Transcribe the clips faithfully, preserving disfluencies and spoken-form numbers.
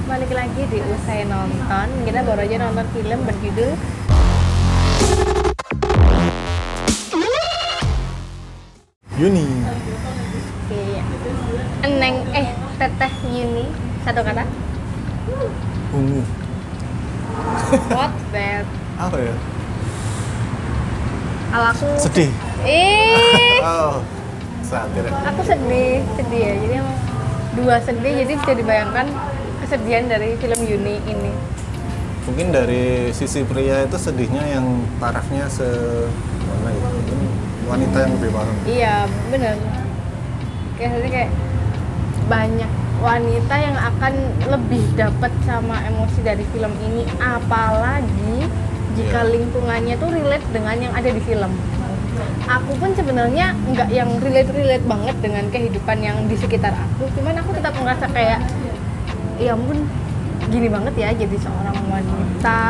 balik lagi di Usai Nonton. Kita baru aja nonton film berjudul Yuni. Iya. Eneng eh Teteh Yuni, satu kata. Ungu. What that? Apa ya? Kalau aku Sedih. Eh, Oh, satir. aku sedih, sedih ya. Jadi emang dua sedih, jadi bisa dibayangkan kesedihan dari film Yuni ini. Mungkin dari sisi pria itu sedihnya yang tarafnya se mana ya? Mungkin wanita yang lebih paham. Iya, bener. Kayak jadi kayak banyak wanita yang akan lebih dapat sama emosi dari film ini, apalagi jika Iya. lingkungannya tuh relate dengan yang ada di film. Aku pun sebenarnya nggak yang relate-relate banget dengan kehidupan yang di sekitar aku, cuman aku tetap ngerasa kayak ya ampun gini banget ya jadi seorang wanita,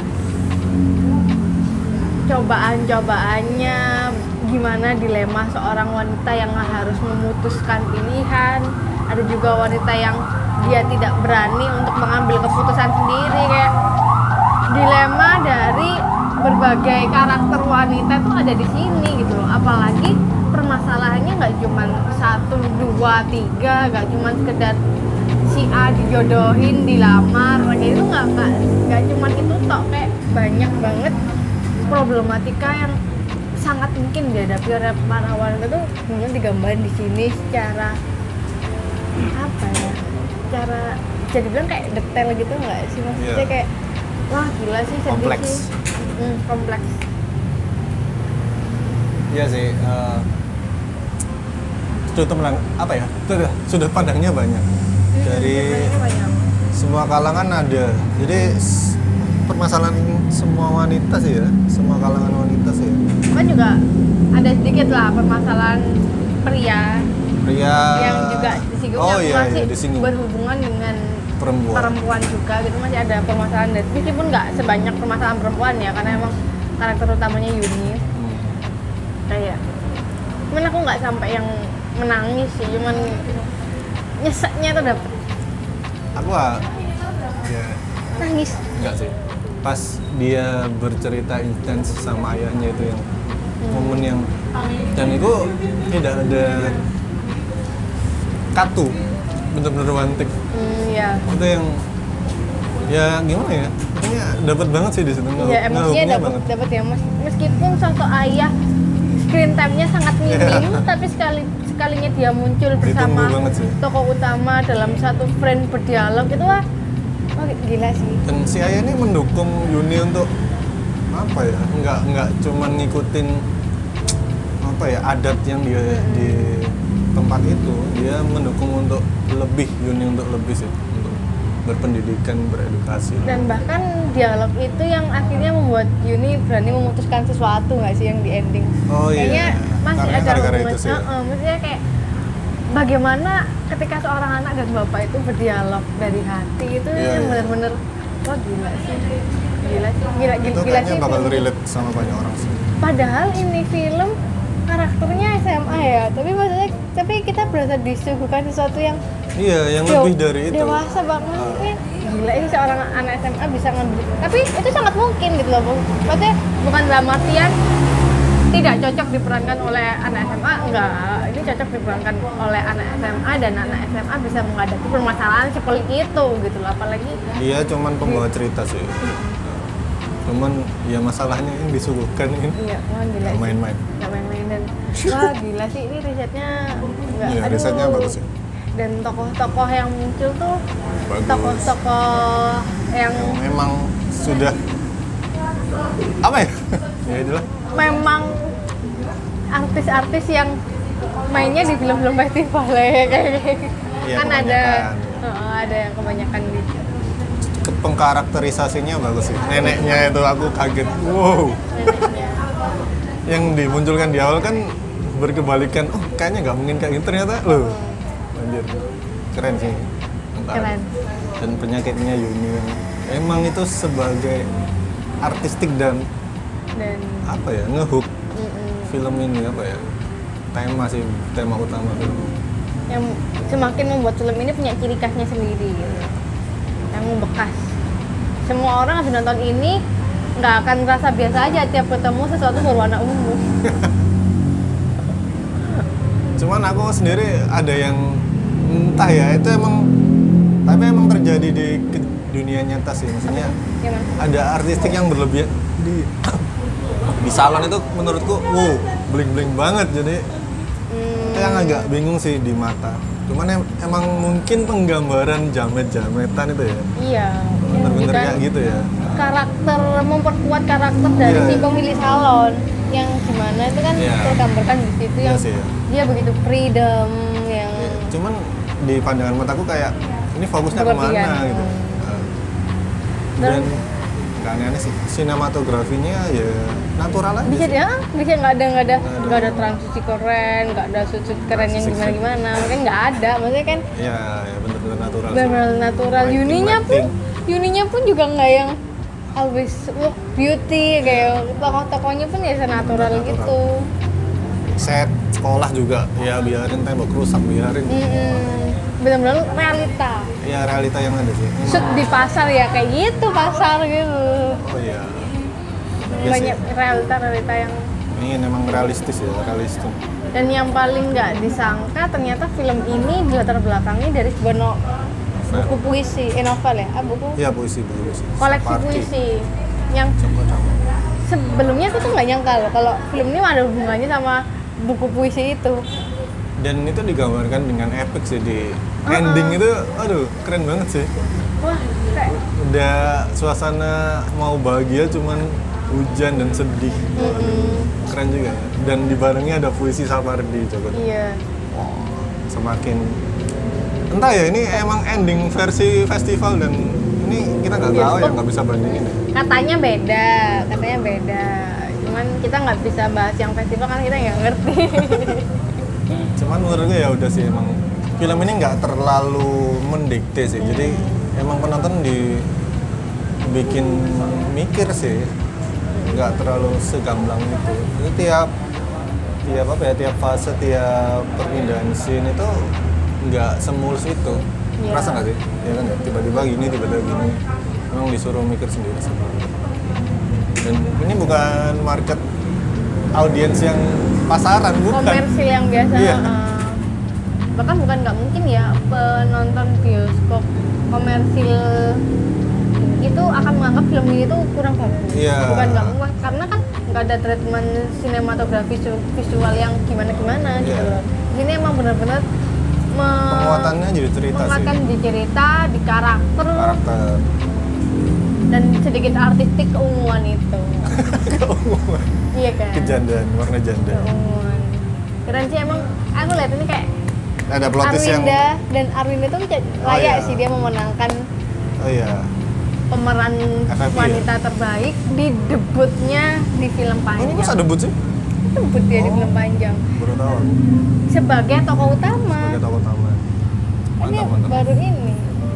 cobaan-cobaannya, gimana dilema seorang wanita yang harus memutuskan pilihan. Ada juga wanita yang dia tidak berani untuk mengambil keputusan sendiri, kayak dilema dari berbagai karakter wanita tuh ada di sini gitu loh. Apalagi permasalahannya nggak cuma satu, dua, tiga, nggak cuma sekedar si A dijodohin, dilamar, kayak itu nggak nggak nggak cuma itu tok, kayak banyak banget problematika yang sangat mungkin dihadapi oleh para wanita tuh kemudian digambarin di sini secara apa ya? Cara jadi bilang kayak detail gitu nggak sih, maksudnya Iya. kayak wah gila sih, sedih Kompleks. sih. Hmm, kompleks. Iya sih. Uh, sudah menang apa ya? Sudah sudah pandangnya banyak dari Sebenarnya banyak. semua kalangan ada. Jadi s- permasalahan semua wanita sih ya, semua kalangan wanita sih. Ya. Kan juga ada sedikit lah permasalahan pria Pria yang juga disinggung, oh yang iya, masih iya, disinggung. berhubungan dengan Perempuan. perempuan juga gitu, masih ada permasalahan dan meskipun nggak sebanyak permasalahan perempuan ya, karena emang karakter utamanya Yuni. Hmm. Kayak cuman aku nggak sampai yang menangis sih, cuman nyeseknya tuh dapet. Aku ah, ya Nangis. enggak sih. Pas dia bercerita intens sama ayahnya itu yang momen yang dan itu tidak ada katu, bener-bener romantis. Hmm, ya. Itu yang ya gimana ya? Pokoknya dapat banget sih di situ. Iya, emosinya dapat dapat ya, Mas. Meskipun sosok ayah screen time-nya sangat minim, tapi sekali sekalinya dia muncul bersama Ditunggu banget sih. tokoh utama dalam satu frame berdialog itu wah, wah gila sih. Dan si ayah ini mendukung Yuni untuk apa ya? Enggak enggak cuman ngikutin apa ya adat yang dia di tempat itu, dia mendukung untuk lebih Yuni untuk lebih sih, untuk berpendidikan, beredukasi. Dan bahkan dialog itu yang akhirnya membuat Yuni berani memutuskan sesuatu nggak sih yang di ending. Oh iya. Kayaknya masih Karena ada gara-gara momen, itu sih ya. Heeh, maksudnya kayak bagaimana ketika seorang anak dan bapak itu berdialog dari hati itu Iya, yang iya. benar-benar wah gila sih, gila sih, gila, Itu gila, gila kayaknya sih. bakal film. relate sama banyak orang sih. Padahal ini film karakternya S M A ya, tapi maksudnya tapi kita berasa disuguhkan sesuatu yang Iya, yang dew- lebih dari itu. dewasa banget. Maksudnya, gila ini seorang anak S M A bisa ngambil, tapi itu sangat mungkin gitu loh, Bung. Maksudnya bukan dalam artian tidak cocok diperankan oleh anak S M A, enggak, ini cocok diperankan oleh anak S M A dan anak S M A bisa menghadapi permasalahan seperti itu gitu loh, apalagi Dia cuman pembawa cerita sih. Cuman ya masalahnya yang disuguhkan ini iya, wah gila nggak sih. main-main. Nggak main-main dan wah gila sih ini risetnya nggak, Iya, aduh. risetnya bagus sih. Dan tokoh-tokoh yang muncul tuh Bagus. tokoh-tokoh yang Yang memang sudah apa ya? Ya itulah. memang artis-artis yang mainnya di film-film festival ya kayak gitu. Iya, Kan ada kebanyakan. Heeh, ada yang kebanyakan gitu. Ke- Pengkarakterisasinya bagus sih. Neneknya itu aku kaget. Wow. Neneknya. Yang dimunculkan di awal kan berkebalikan. Oh, kayaknya nggak mungkin kayak gitu ternyata. Loh. Anjir. Keren sih. Mantap. Keren. Dan penyakitnya Yuni yang emang itu sebagai artistik dan Dan apa ya ngehook mm-mm, film ini apa ya tema sih tema utama film. yang semakin membuat film ini punya ciri khasnya sendiri gitu. yang membekas. Semua orang habis nonton ini nggak akan ngerasa biasa aja tiap ketemu sesuatu berwarna ungu. Cuman aku sendiri ada yang entah ya, itu emang tapi emang terjadi di ke- dunia nyata sih, maksudnya Gimana? ada artistik yang berlebihan di di salon itu menurutku wow bling bling banget, jadi Hmm, itu yang agak bingung sih di mata. Cuman em- emang mungkin penggambaran jamet-jametan itu ya iya. bener-bener Kan kayak gitu ya. karakter memperkuat karakter dari Iya, si iya. pemilik salon yang gimana itu kan Iya. tergambarkan di situ Iya yang sih ya. dia begitu freedom yang Cuman di pandangan mataku kayak ini fokusnya Berlebihan. kemana gitu. Nah, dan nggak aneh-aneh sih, sinematografinya ya natural aja bisa sih. dia bisa nggak ada nggak ada Nggak ada. nggak ada transisi keren nggak ada sud-sud keren yang Transisi gimana gimana makanya nggak ada maksudnya kan Ya, ya bener-bener natural sih. benar natural. Lighting, Yuninya pun lighting. Yuninya pun juga nggak yang always look beauty kayak tokoh-tokohnya pun ya senatural Natural. gitu. Set sekolah juga ya biarin tembok rusak biarin. Mm-mm. Benar-benar realita. Ya realita yang ada sih. Emang- Shoot di pasar ya kayak gitu pasar gitu. Oh iya. Iya Banyak sih. realita-realita yang Ini memang realistis ya, realistis. dan yang paling nggak disangka ternyata film ini dilatar belakangi dari sebuah no- buku puisi, eh novel ya, ah, buku Iya puisi puisi. koleksi Seperti puisi yang Coba-coba. sebelumnya aku tuh nggak nyangka loh kalau film ini ada hubungannya sama buku puisi itu. Dan itu digambarkan dengan epic sih di Uh-uh. ending itu, aduh keren banget sih. Wah, kayak Udah suasana mau bahagia cuman hujan dan sedih. mm-mm. Keren juga ya. Dan dibarengi ada puisi Sapardi coba. Iya. Semakin entah ya ini emang ending versi festival dan ini kita nggak tahu ya Bioskop. nggak bisa bandingin ya. Katanya beda, katanya beda. Cuman kita nggak bisa bahas yang festival karena kita nggak ngerti. Cuman menurut gue ya udah sih emang film ini nggak terlalu mendikte sih, jadi emang penonton dibikin mikir sih, nggak terlalu segamblang itu. Jadi tiap tiap apa ya tiap fase tiap perpindahan scene itu nggak semulus itu. Iya. Rasa nggak sih? Ya kan ya tiba-tiba gini tiba-tiba gini, emang disuruh mikir sendiri sih. Dan ini bukan market audiens yang pasaran, bukan. Komersil yang biasa. Iya. eh, bahkan bukan nggak mungkin ya penonton bioskop komersil itu akan menganggap film ini tuh kurang bagus. Iya. Bukan nggak mungkin karena kan nggak ada treatment sinematografi visu- visual yang gimana-gimana gitu Iya. loh. Di sini emang benar-benar me- Penguatannya jadi cerita sih. menguatkan di cerita, di karakter, Karakter. dan sedikit artistik keunguan itu. Keunguan. Iya kan? Kejandaan, warna janda. Keunguan. Keren sih emang. Aku lihat ini kayak Ada plot twist yang Arwinda dan Arwinda tuh kayak Oh, layak iya. sih dia memenangkan oh iya. pemeran F F I wanita terbaik di debutnya di film Oh, ini panjang. masa debut sih? Debut dia di Oh. film panjang Baru tahu. sebagai tokoh utama. Sebagai tokoh utama. Ini Mantap, mantap. baru ini.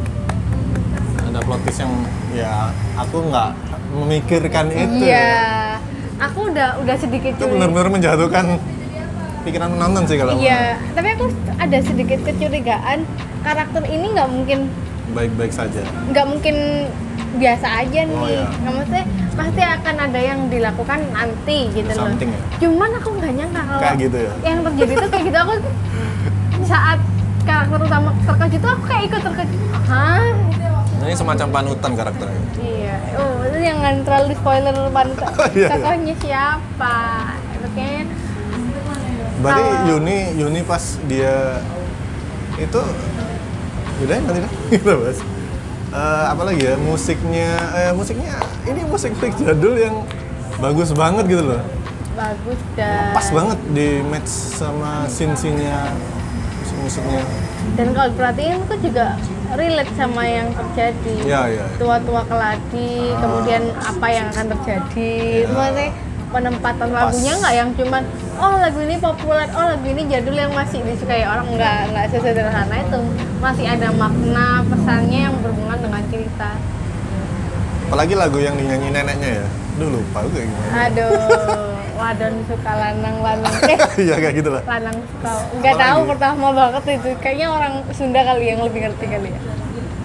Ada plot twist yang ya aku nggak memikirkan itu. Iya. ya. Aku udah udah sedikit Itu curi- benar-benar menjatuhkan pikiran penonton sih kalau Iya, tapi aku ada sedikit kecurigaan karakter ini nggak mungkin baik-baik saja. nggak mungkin biasa aja nih. Oh, iya. Nggak maksudnya pasti akan ada yang dilakukan nanti gitu loh. Something ya? Cuman aku nggak nyangka kalau Kayak gitu ya? yang terjadi tuh kayak gitu. Aku saat karakter utama terkejut tuh aku kayak ikut terkejut. Hah? Nah, ini semacam panutan karakternya. Iya. Oh, itu jangan terlalu spoiler pan Oh, iya, iya. tokohnya siapa. Itu kayaknya Berarti Kalau- Yuni Yuni pas dia itu udah nanti dah kita bahas. Eh, apalagi ya musiknya eh, musiknya ini musik musik jadul yang bagus banget gitu loh. bagus dan Pas banget di match sama scene-scene-nya musik-musiknya. dan kalau perhatiin tuh juga relate sama yang terjadi. Iya, iya. Tua-tua keladi, Ah. kemudian apa yang akan terjadi. Iya. Maksudnya penempatan Pas. lagunya nggak yang cuman oh lagu ini populer, oh lagu ini jadul yang masih disukai orang, nggak nggak sesederhana itu. Masih ada makna pesannya yang berhubungan dengan cerita. Apalagi lagu yang dinyanyi neneknya ya. Duh lupa gue gimana. Aduh, wadon suka lanang lanang eh Iya kayak gitu lah. lanang suka nggak Apalagi? tahu pertama banget itu kayaknya orang Sunda kali yang lebih ngerti kali ya.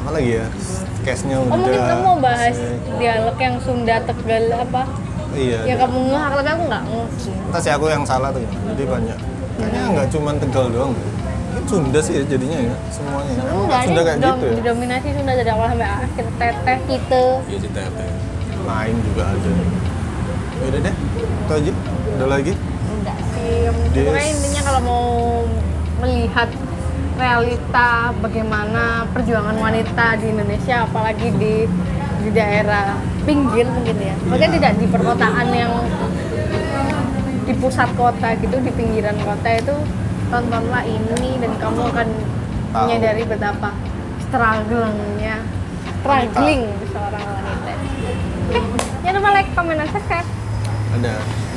apa lagi ya? Case-nya udah. Oh mungkin kamu mau bahas asik. dialog yang Sunda Tegal apa? Iya. Ya ada. kamu ngehak tapi aku nggak ngeh sih. Entah sih aku yang salah tuh ya. Jadi banyak. Kayaknya nggak cuma Tegal doang. Ini Sunda sih ya jadinya ya semuanya. Emang Sunda Sunda kayak ini gitu ya. didominasi Sunda dari awal sampai akhir. Teteh kita. Iya sih teteh. Main juga ada. Udah deh. Itu aja. Ada lagi? Enggak sih. Des- Pokoknya intinya kalau mau melihat realita bagaimana perjuangan wanita di Indonesia apalagi di di daerah pinggir mungkin ya. Mungkin Iya. tidak di perkotaan yang di pusat kota gitu, di pinggiran kota itu tontonlah ini dan kamu akan Tahu. menyadari betapa struggle-nya struggling seorang wanita. Oke, jangan lupa like, comment, dan subscribe. Ada.